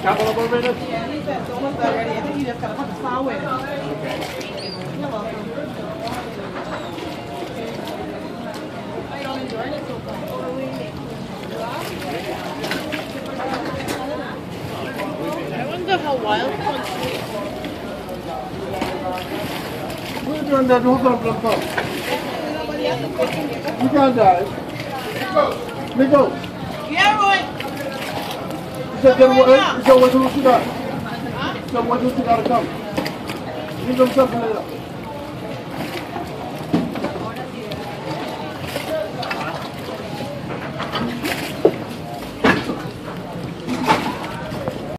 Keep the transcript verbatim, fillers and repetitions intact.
Couple of more minutes? Yeah, he said it's almost done already. I think he just got to put the flour in. Okay. You're welcome. I'm enjoying it so far. I wonder how wild one's sweet. What are you doing there? Who's on the phone? Nobody else is cooking. You can't die. Nico. Yeah, Roy. You said, get what, you said, what do you got? Huh? You said, what do you got to come? Give them something like that.